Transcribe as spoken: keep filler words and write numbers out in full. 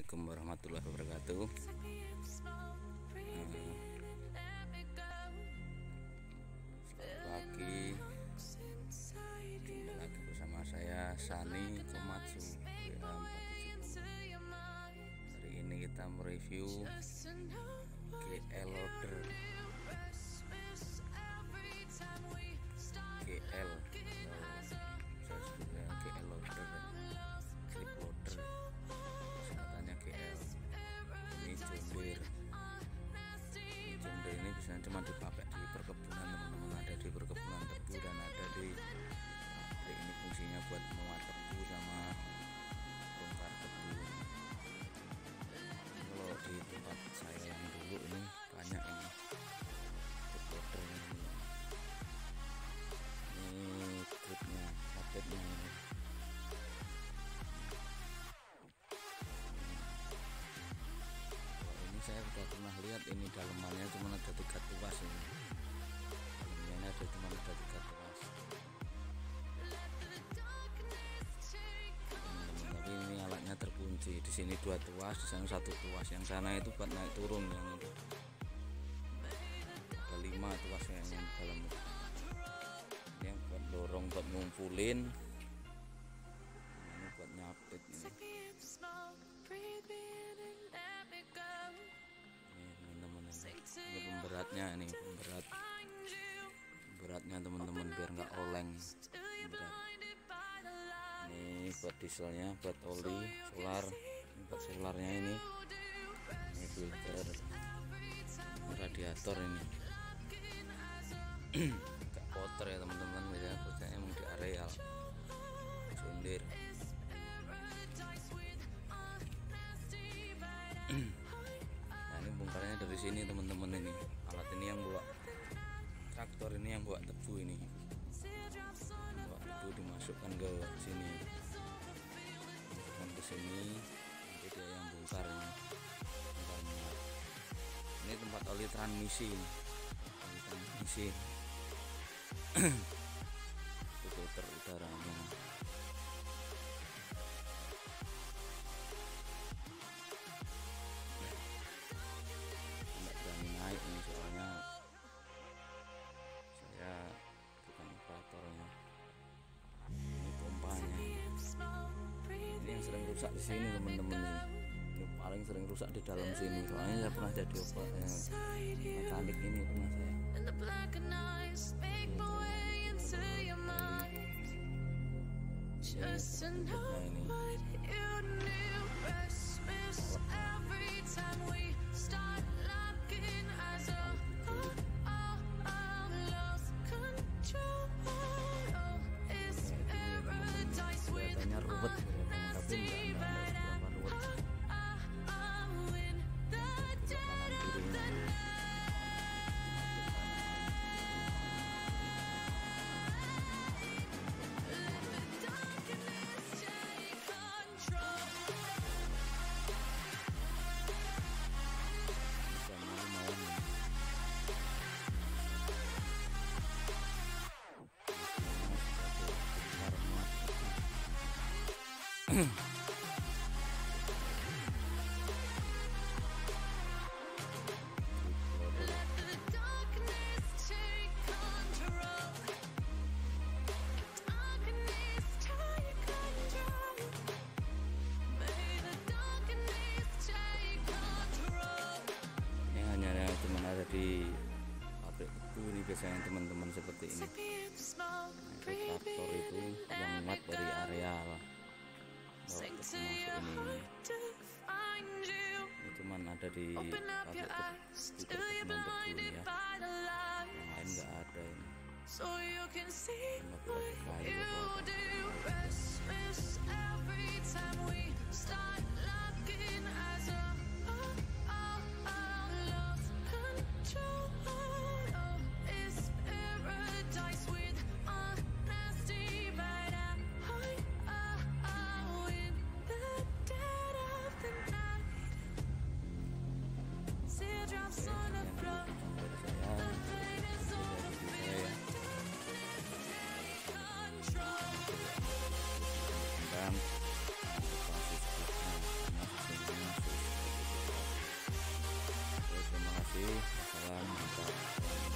Assalamualaikum warahmatullahi wabarakatuh. Selamat pagi, jumpa lagi bersama saya Sani Komatsu W A empat tujuh nol. Hari ini kita mereview G L loader G L saya sebutnya G L loader, clip loader, singkatannya G L. Ini John Deere. John Deere ini bisa cuma dipakai di perkebunan, teman-teman. Ada di perkebunan tebu dan ada di pabrik. Ini fungsinya buat muat tebu sama bongkar tebu. Kalau di tempat saya yang dulu ini banyak ini clip loader ini. Ini gripnya, paketnya ini. Kalau ini saya sudah pernah lihat, ini dalemannya cuma ada tiga tuas ini. Dalemannya ada cuma ada tiga tuas. Teman-teman, tapi ini alatnya terkunci. Di sini dua tuas, di sana satu tuas. Yang sana itu buat naik turun, yang itu ada lima tuasnya yang dalam itu. Yang buat dorong, buat ngumpulin, ini buat nyapit ini. Ini teman-teman, ini, ini pemberatnya, ini pemberat beratnya teman-teman, biar nggak oleng. Berat. Ini buat dieselnya, buat oli solar, ini buat solarnya ini. Ini filter, ini radiator ini. Kotor ya teman-teman, biasanya kerjanya emang di areal John Deere. Nah, ini bongkarnya dari sini teman-teman. Ini alat ini yang bawa traktor, ini yang bawa tebu, ini bawa tebu dimasukkan ke sini, masukkan ke sini, nanti dia yang bongkar ini. Bongkarnya. Ini tempat oli transmisi, oli transmisi. Filter udaranya. Tidak berani naik nih, soalnya saya bukan operatornya. Ini pompanya. Ini yang sering rusak di sini teman-teman. Ini paling sering rusak di dalam sini. Soalnya saya pernah jadi operator mekanik ini, pernah saya. Just to know what you knew. Restless every time we start locking eyes up. Oh, oh, oh, lost control. Oh, it's paradise with honesty, but I'm oh, oh, in the dead of the night. Cuman ada di pabrik tebu ini biasanya teman-teman, seperti ini. Nah, itu traktor itu yang muat dari areal bawa tebu masuk ini. Ini cuman ada di pabrik tebu, di perkebunan tebu ini ya. Yang lain nggak ada ini. Saya kasih. Wassalam. Mantap.